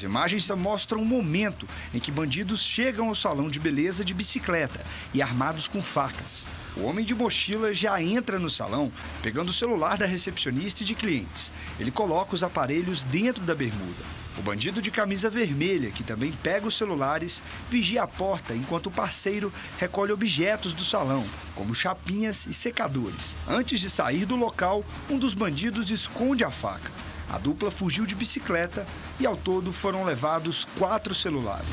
As imagens mostram um momento em que bandidos chegam ao salão de beleza de bicicleta e armados com facas. O homem de mochila já entra no salão, pegando o celular da recepcionista e de clientes. Ele coloca os aparelhos dentro da bermuda. O bandido de camisa vermelha, que também pega os celulares, vigia a porta enquanto o parceiro recolhe objetos do salão, como chapinhas e secadores. Antes de sair do local, um dos bandidos esconde a faca. A dupla fugiu de bicicleta e, ao todo, foram levados 4 celulares.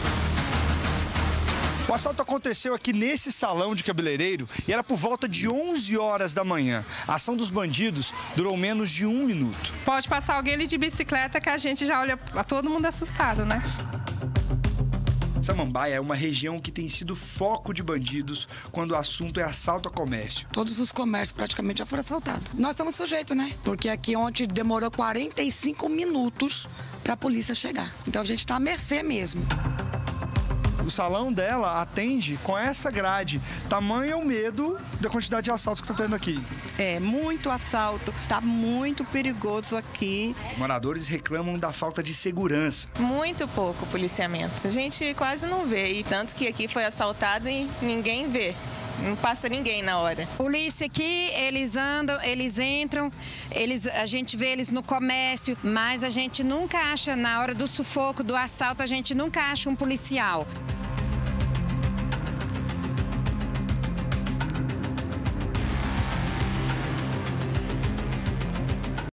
O assalto aconteceu aqui nesse salão de cabeleireiro e era por volta de 11 horas da manhã. A ação dos bandidos durou menos de 1 minuto. Pode passar alguém ali de bicicleta que a gente já olha a todo mundo assustado, né? Samambaia é uma região que tem sido foco de bandidos quando o assunto é assalto a comércio. Todos os comércios praticamente já foram assaltados. Nós estamos sujeitos, né? Porque aqui ontem demorou 45 minutos para a polícia chegar. Então a gente está à mercê mesmo. O salão dela atende com essa grade. Tamanho é o medo da quantidade de assaltos que está tendo aqui. É, muito assalto, tá muito perigoso aqui. Os moradores reclamam da falta de segurança. Muito pouco policiamento. A gente quase não vê. E tanto que aqui foi assaltado e ninguém vê. Não passa ninguém na hora. Polícia aqui, eles andam, eles entram, a gente vê eles no comércio, mas a gente nunca acha, na hora do sufoco, do assalto, a gente nunca acha um policial.